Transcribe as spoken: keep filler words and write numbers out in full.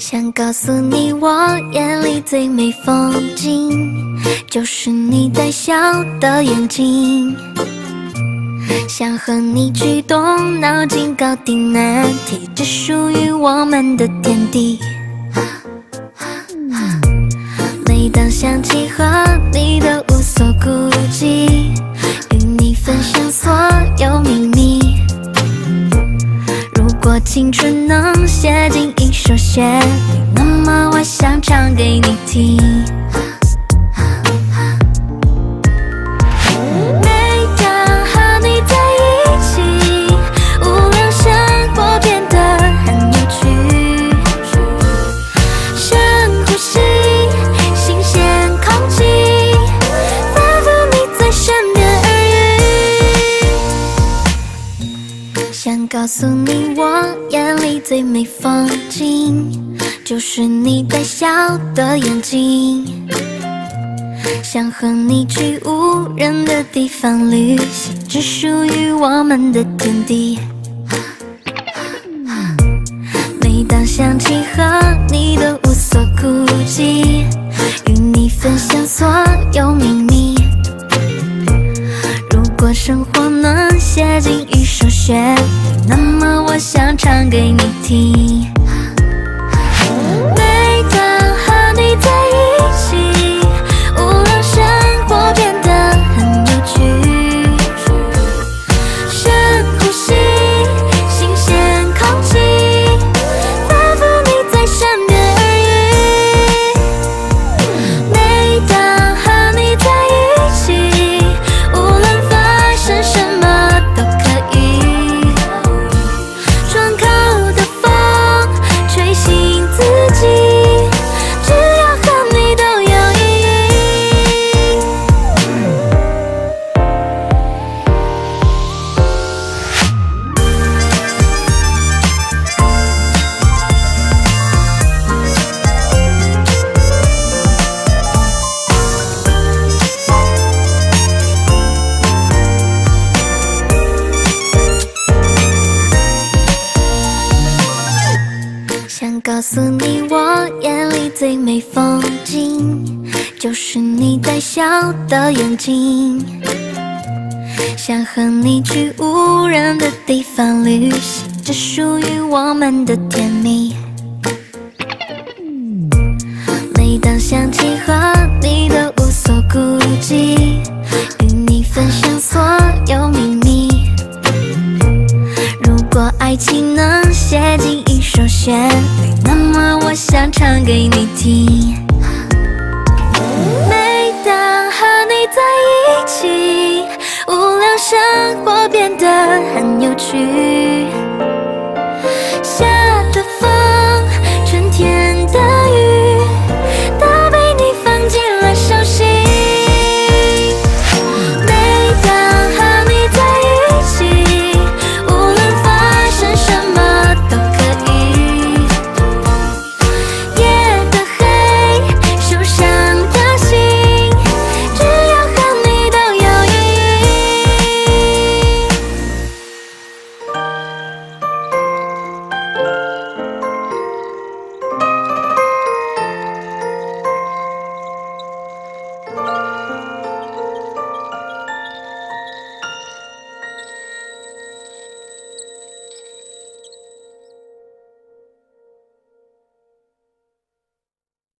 想告诉你，我眼里最美风景，就是你带笑的眼睛。想和你去动脑筋，搞定难题，只属于我们的天地。每当想起和你的无所顾忌，与你分享所有秘密。如果青春能写进一首旋律，那么我想唱给你听。每当和你在一起，无论生活变得很有趣，深呼吸新鲜空气，仿佛你在身边耳语。想告诉你，我眼里最美风景，就是你带笑的眼睛。想和你去无人的地方旅行，只属于我们的天地。每当想起和你的无所顾忌，与你分享所有秘密。如果生活能写进一首旋律，那么我想唱给你听。每当和你在一起，无论生活变得很有趣，深呼吸新鲜空气，仿佛你在身边耳语。每当和你在一起，无论发生什么都可以，窗口的风吹醒自己，只要和你都有意义。想告诉你，我眼里最美风景，就是你带笑的眼睛。想和你去无人的地方旅行，只属于我们的甜蜜。每当想起和你的无所顾忌，与你分享所有秘密。如果爱情能写进一首旋律，那么我想唱给你听。每当和你在一起，无论生活变得很有趣，